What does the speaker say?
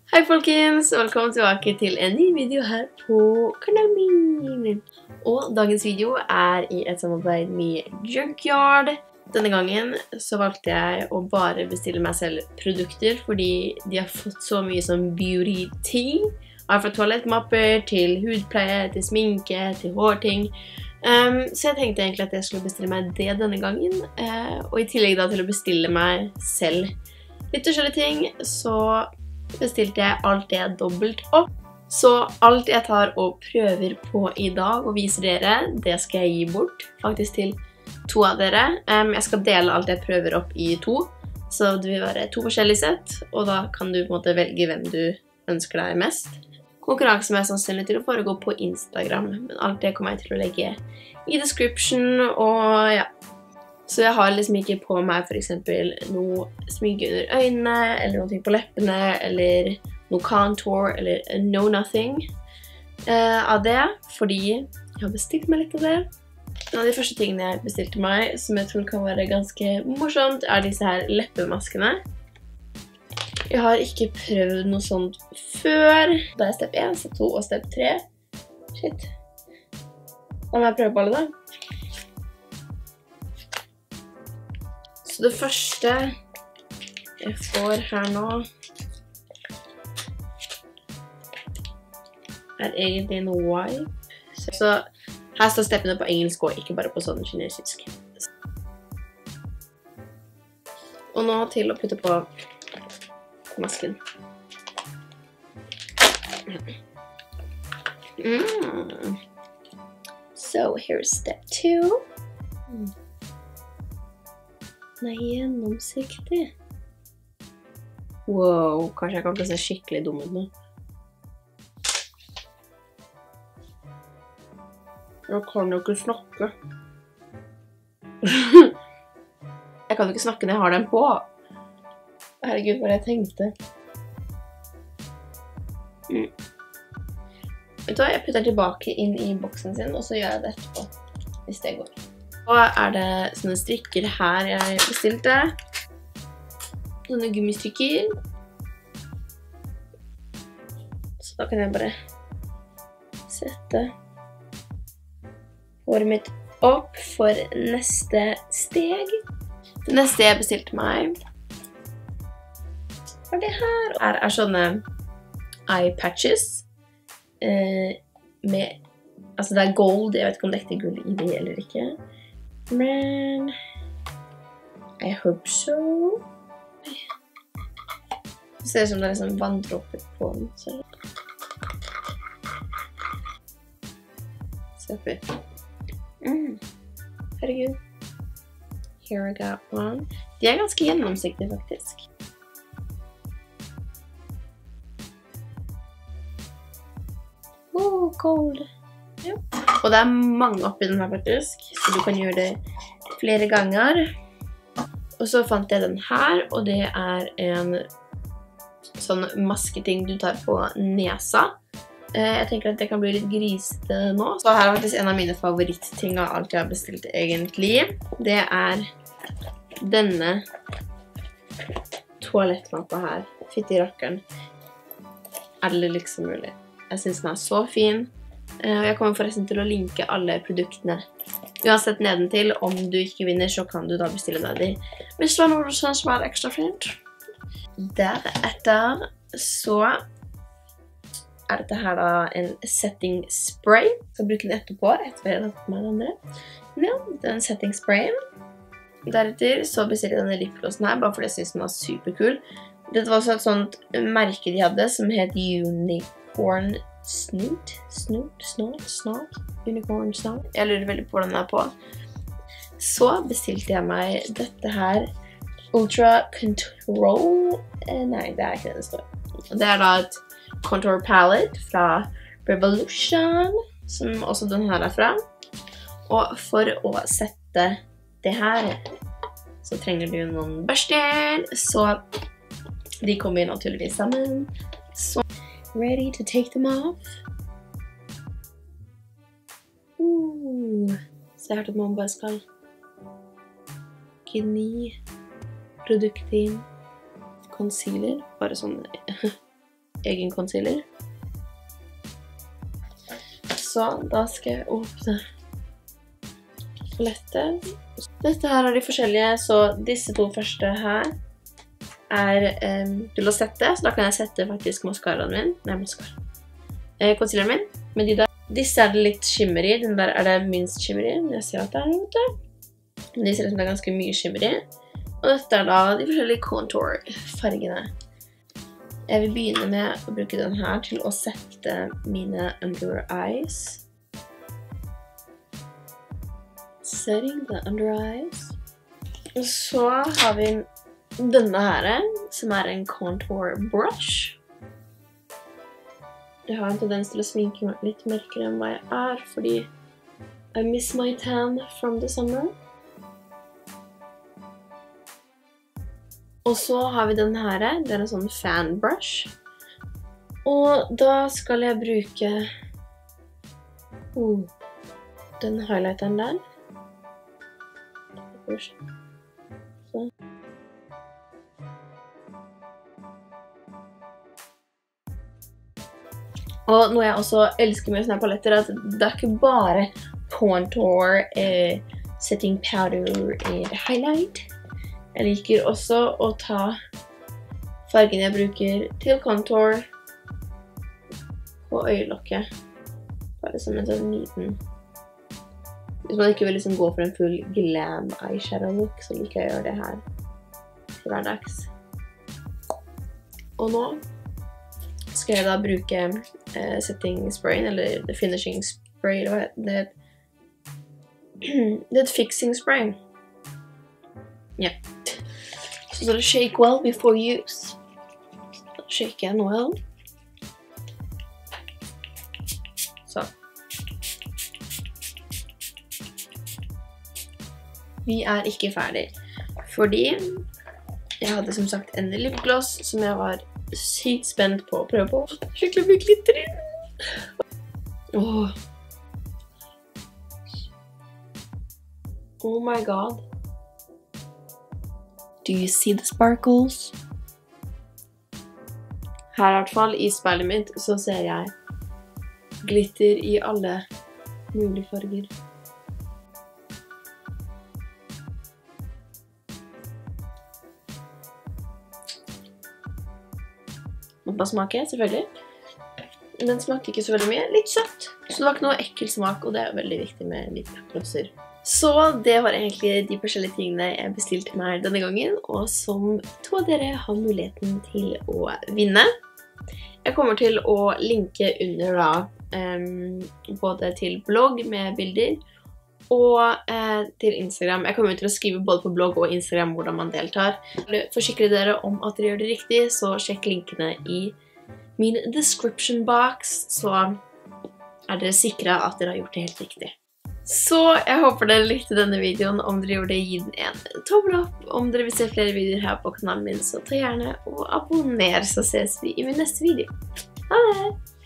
Hei folkens, og velkommen tilbake til en ny video her på kanalen min. Og dagens video er i et samarbeid med Junkyard. Denne gangen så valgte jeg å bare bestille meg selv produkter, fordi de har fått så mye som beauty-ting. Fra toalettmapper til hudpleie, til sminke, til hårting. Så jeg tenkte egentlig at jeg skulle bestille meg det denne gangen, og i tillegg da til å bestille meg selv litt forskjellige ting, så bestilte jeg alt det dobbelt opp. Så alt jeg tar og prøver på i dag og viser dere, det skal jeg gi bort, faktisk til 2 av dere. Jeg skal dele alt jeg prøver opp i 2, så det vil være 2 forskjellige sett, og da kan du på en måte velge hvem du ønsker deg mest. Konkurransen er sannsynlig til å foregå på Instagram, men alt det kommer jeg til å legge i description, og ja. Så jeg har liksom ikke på meg for eksempel noe smykke under øynene, eller noe på leppene, eller noe contour, eller no nothing av det, fordi jeg har bestilt meg litt av det. En av de første tingene jeg bestilte meg, som jeg tror kan være ganske morsomt, er disse her leppemaskene. Jeg har ikke prøvd noe sånt før. Da er step 1, step 2 og step 3. Shit. Da må jeg prøve på alle da. Så det første jeg får her nå er egentlig en wipe. Så her står steppene på engelsk og ikke bare på sånn kinesisk. Og nå til å putte på masken. So here's step 2. Den er gjennomsiktig. Wow, kanskje jeg kan se skikkelig dum ut nå. Jeg kan jo ikke snakke. Jeg kan jo ikke snakke når jeg har den på. Herregud, hva jeg tenkte. Vet du hva, jeg putter den tilbake inn i boksen sin, og så gjør jeg det etterpå, hvis det går. Så er det sånne strikker her jeg bestilte. Sånne gummistrikker. Så da kan jeg bare sette håret mitt opp for neste steg. Det neste jeg bestilte meg var det her. Her er sånne eye patches. Altså det er gold, jeg vet ikke om det er ekte gull i det eller ikke. Men I hope so. Det ser ut som det er liksom vanndråper på den. Se oppi. Herregud. Here I got one. De er ganske gjennomsiktige faktisk. Gold. Ja. Og det er mange oppi den her faktisk, så du kan gjøre det flere ganger. Og så fant jeg den her, og det er en sånn masketing du tar på nesa. Jeg tenker at det kan bli litt grisete nå. Så her er faktisk en av mine favorittting av alt jeg har bestilt egentlig. Det er denne toalettmappa her. Fytti rakkeren. Er det liksom mulig? Jeg synes den er så fin. Jeg kommer forresten til å linke alle produktene uansett nedentil. Om du ikke vinner, så kan du da bestille deg de. Hvis det er noe du synes var ekstra fint. Deretter så er dette her da en setting spray. Jeg skal bruke den etterpå, etter jeg har tatt med den andre. Ja, det er en setting spray. Deretter så bestiller jeg denne lipglossen her, bare fordi jeg synes den var superkul. Dette var også et sånt merke de hadde, som het Unicorn Snot? Unicorn Snot? Jeg lurer veldig på hvordan den er på. Så bestilte jeg meg dette her. Ultra Control. Nei, det er ikke det det står. Det er da et contour palette fra Revolution, som også den her er fra. Og for å sette det her, så trenger du noen børster, så de kommer naturligvis sammen. Så ready to take them off. Så jeg hørte at man bare skal gni produktet inn. Concealer, bare sånn egen concealer. Så da skal jeg åpne palettet. Dette her er de forskjellige, så disse to første her er til å sette, så da kan jeg sette faktisk concealeren min med de der. Disse er det litt skimmer i, den der er det minst skimmer i, jeg ser at det er noe. Men de ser ut som det er ganske mye skimmer i. Og dette er da de forskjellige contour-fargene. Jeg vil begynne med å bruke den her til å sette mine under eyes. Setting the under eyes. Og så har vi denne her, som er en contour brush. Jeg har en tendens til å sminke meg litt mørkere enn hva jeg er, fordi I miss my tan from the summer. Og så har vi denne her, det er en sånn fan brush. Og da skal jeg bruke den highlighteren der. Så. Og noe jeg også elsker med sånne paletter er at det er ikke bare contour, setting powder og highlight. Jeg liker også å ta fargen jeg bruker til contour på øyelokket. Bare som en sånn liten... Hvis man ikke vil liksom gå for en full glam eyeshadow look, så liker jeg å gjøre det her til hverdags. Og nå skal jeg da bruke setting sprayen, eller the finishing spray, eller hva heter det? Det er fixing spray. Ja. Så det shake well before use. Da shaker jeg well. Så. Vi er ikke ferdig, fordi jeg hadde som sagt en lipgloss som jeg var sykt spent på å prøve på. Skikkelig mye glitter i den. Oh my god. Do you see the sparkles? Her i hvert fall i speilet mitt så ser jeg glitter i alle mulige farger. Man bare smaker, selvfølgelig. Den smaker ikke så veldig mye. Litt søtt. Så det var ikke noe ekkel smak, og det er veldig viktig med lipglosser. Så det var egentlig de forskjellige tingene jeg bestilte meg denne gangen, og som to av dere har muligheten til å vinne. Jeg kommer til å linke under da, både til blogg med bilder, og til Instagram. Jeg kommer til å skrive både på blogg og Instagram hvordan man deltar. Forsikre dere om at dere gjør det riktig, så sjekk linkene i min description box, så er dere sikre at dere har gjort det helt riktig. Så jeg håper dere likte denne videoen. Om dere gjorde det, gi den en tommel opp. Om dere vil se flere videoer her på kanalen min, så ta gjerne og abonner, så ses vi i min neste video. Ha det!